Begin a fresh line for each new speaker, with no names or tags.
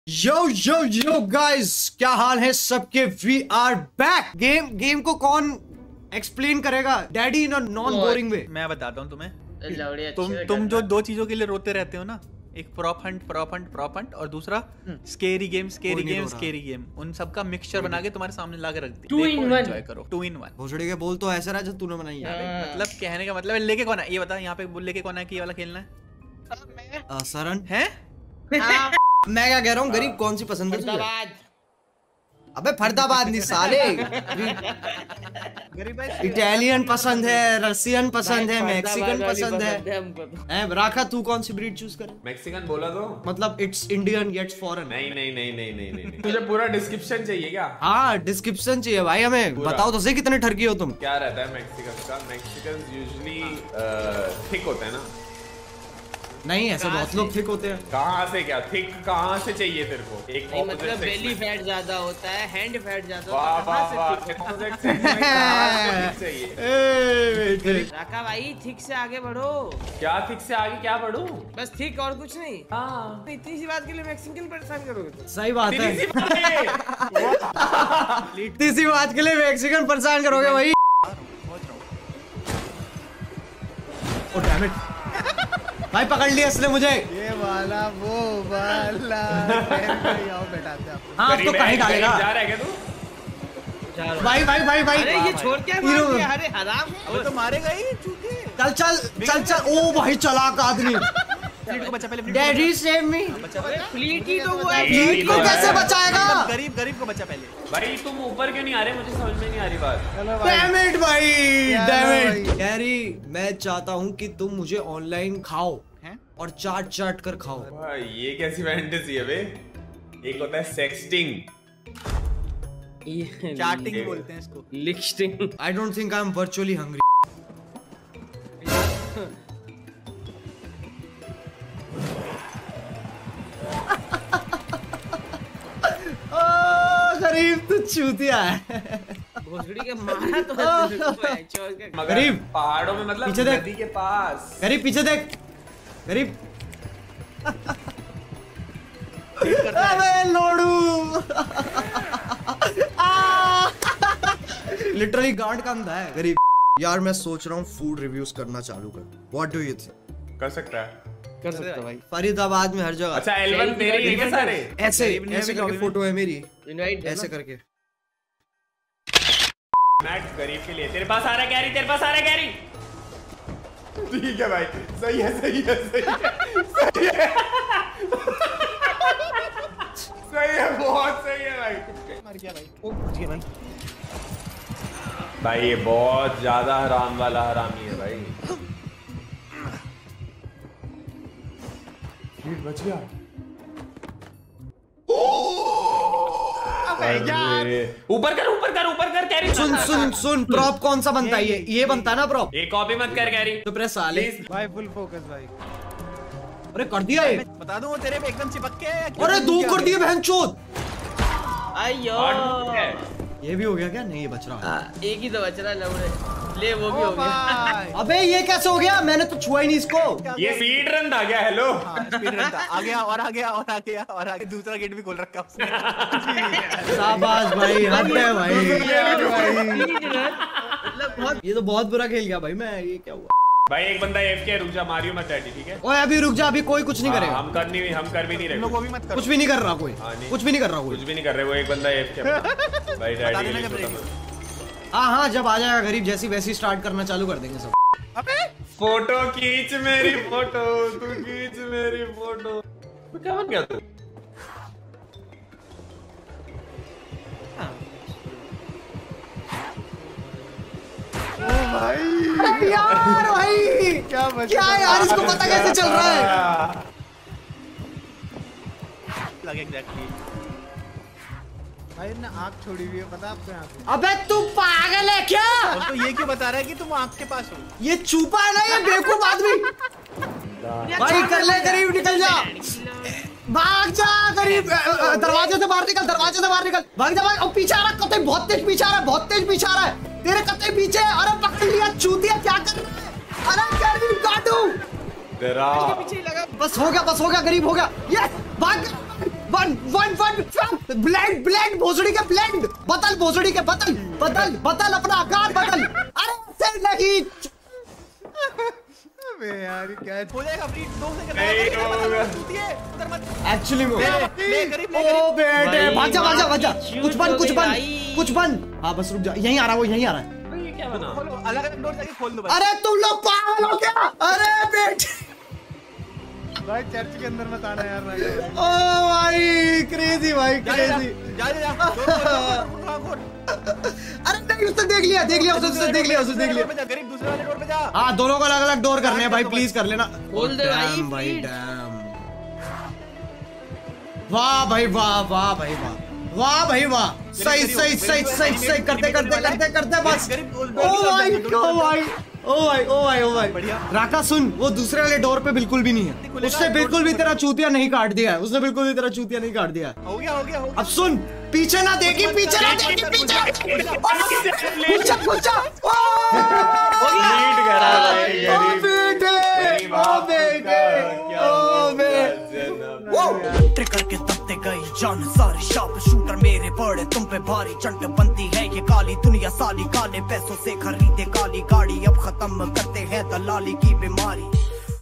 यो यो yo guys, क्या हाल है सबके? We are back. गेम को कौन एक्सप्लेन करेगा daddy in a non boring way?
मैं बताता हूँ तुम्हें।
तुम
जो दो चीजों के लिए रोते रहते हो ना, एक प्रॉप हंट और दूसरा स्केरी गेम। उन सब का मिक्सचर बना के तुम्हारे सामने ला के रख दी।
2 in 1
एंजॉय करो। 2 in 1
भोसड़ी के बोल तो ऐसा रहा जो तूने बनाई है।
मतलब कहने का मतलब है, लेके कौन है ये बता। यहाँ पे लेके कौन है कि ये वाला खेलना है?
सरन
है?
मैं क्या कह रहा हूँ, गरीब कौन सी पसंद है तुझे? अबे फरीदाबाद नहीं साले। इटालियन पसंद है, रशियन पसंद है, मैक्सिकन पसंद है। राखा तू कौन सी ब्रीड चूज करे?
मैक्सिकन बोला तो
मतलब इट्स इंडियन गेट्स फॉरेन।
नहीं। तुझे पूरा डिस्क्रिप्शन चाहिए क्या?
हाँ डिस्क्रिप्शन चाहिए भाई हमें। बताओ तो सही कितने ठरकी हो तुम?
क्या रहता है मैक्सिकन का? मैक्सिकन यूजुअली थिक होता है ना?
नहीं ऐसे बहुत लोग थिक होते हैं।
कहाँ से क्या थिक कहाँ से चाहिए तेरे को? एक
मतलब बेली फैट ज्यादा होता है, हैंड फैट ज्यादा
वाह
होता है। राका भाई थिक से आगे बढ़ो।
क्या थिक से आगे क्या बढ़ूं?
बस थिक और कुछ नहीं।
हाँ
इतनी सी बात के लिए मैक्सिकन परेशान करोगे तुम?
सही बात है।
है
इतनी सी बात के लिए मैक्सिकन परेशान करोगे भाई? ओ डैम इट भाई, पकड़ लिया इसने मुझे।
ये वाला वो वाला आओ बैठाते हैं आपको।
हाँ तो कहीं डालेगा?
जा रहा है क्या तू?
भाई
अरे ये छोड़ के मार दिया। अरे हराम।
अब तो मारेगा ही चूतिए।
चल ओ भाई चलाक आदमी।
फ्लीट को बचा पहले।
Daddy save me.
फ्लीट ही तो वो है।
फ्लीट को कैसे बचाएगा?
गरीब को बचा पहले।
भाई तुम ऊपर क्यों नहीं आ रहे? मुझे समझ में नहीं आ रही बात।
डैम इट भाई, डैम इट।
भाई।
कैरी मैं चाहता हूँ कि तुम मुझे ऑनलाइन खाओ
हैं?
और चाट कर खाओ।
भाई ये कैसी फैंटेसी है बे? एक होता है सेक्सटिंग,
चाटिंग बोलते हैं इसको।
लिक्स्टिंग।
I don't think I am virtually hungry. गरीब तो चूतिया है।
भोसड़ी के मारा तो
मगर
गरीब,
पहाड़ों में मतलब
पीछे देख।
नदी के पास।
गरीब पीछे देख। गरीब अबे लोड़ू। लिटरली गांड का अंधा है गरीब। यार मैं सोच रहा हूँ फूड रिव्यूज करना चालू कर। What do you think?
कर सकता है।
कर सकता भाई।
फरीदाबाद में हर जगह।
अच्छा L1 तेरी है क्या सारे?
ऐसे करके फोटो है मेरी,
इनवाइट
ऐसे करके।
मैट गरीब के लिए। तेरे पास आ रहा है कैरी, तेरे पास आ रहा है कैरी। ठीक है भाई, सही है सही है, बहुत सही है भाई।
मर गया भाई। ओ बच गया भाई।
भाई ये बहुत ज्यादा हराम वाला हरामी है भाई। बच गया। ऊपर कर कैरी।
सुन प्रॉप कौन सा बनता है? ये बनता है ना प्रॉप?
ये कॉपी मत कर कैरी।
तो प्रेस साले।
भाई फुल फोकस भाई।
अरे कर दिया ये।
बता दूं वो तेरे पे एकदम चिपक के।
अरे दो कर दिए बहनचोद।
आयो।
ये भी हो गया क्या? नहीं ये बच रहा।
एक ही तो बच रहा लवड़े। ले वो भी हो गया।
अबे ये कैसे हो गया? मैंने तो छुआ ही नहीं इसको।
ये स्पीड रन आ गया। हेलो
स्पीड रन था। आ गया। दूसरा गेट भी खोल रखा उसने।
शाबाश भाई, हद है भाई।
मतलब बहुत।
ये तो बहुत बुरा खेल गया भाई मैं। ये क्या हुआ
भाई? एक बंदा AFK, रुक जा, मारियो मत डैडी, ठीक है?
ओए अभी रुक जा, अभी कोई कुछ नहीं करेगा।
हम कर भी नहीं रहे।
लोगों भी मत करो।
कुछ भी नहीं कर रहा कोई।
नहीं।
कुछ भी नहीं कर रहा कोई।
कुछ भी नहीं कर रहे। वो एक बंदा AFK भाई डैडी।
हाँ जब आ जाएगा गरीब, जैसी वैसी स्टार्ट करना चालू कर देंगे सब।
अबे
फोटो खींच मेरी फोटो, तू खींच मेरी फोटो। तो क्या बन गया तू?
अरे यार भाई क्या यार, इसको पता कैसे चल रहा है?
लगे एग्जैक्टली।
भाई ने आँख छोड़ी हुई है, पता है आपको? यहाँ पे
अबे तू पागल है क्या?
और तो ये क्यों बता रहा है कि तुम आँख के पास हो?
ये चूपा है ना, ये बेवकूफ आदमी। भाई कर ले गरीब, निकल जा, भाग जा गरीब। दरवाजे से बाहर निकल, भाग जा भाग। पीछे आ रहा, कतई बहुत तेज पीछे आ रहा है, तेरे कतई पीछे। अरे पकड़ लिया चूतिया, क्या कर रहा है? अरे गरीब काटू।
डरा
बस हो गया गरीब हो गया। यस भाग वन ब्लेंड भोसड़ी के ब्लेंड बदल भोसड़ी के बदल अपना आकार बदल। अरे से नहीं
अबे यार क्या
हो जाएगा फ्री 2 सेकंड
एक्चुअली में
ले करीब
ओ बेटे भाग जा कुछ बन। हाँ बस रुक जा, यहीं आ रहा है वो, यहीं आ रहा है।
ये क्या बना?
अलग डोर जाके खोल दो भाई।
अरे तुम लोग पागल हो क्या? अरे बेटे
भाई चर्च के अंदर मत आना यार।
ओ भाई क्रेजी भाई क्रेजी।
जा
अरे नहीं उसने देख लिया उसने देख लिया।
गरीब दूसरे वाले डोर पे जा।
हाँ दोनों को अलग डोर करने हैं भाई, प्लीज कर लेना।
खोल दे भाई
डैम वाह भाई वाह सही करते बस। ओ भाई
बढ़िया।
राका सुन, वो दूसरे वाले डोर पे बिल्कुल भी नहीं है, उसने बिल्कुल भी तेरा चूतिया नहीं काट दिया है,
हो गया
अब सुन, पीछे ना देखी पीछे
ट्रिगर के दबते गई जान सारी शार्प शूटर मेरे बड़े तुम पे भारी चंट बनती है ये काली दुनिया साली, काले पैसों से खरीदे काली गाड़ी, अब खत्म करते हैं दलाली की बीमारी।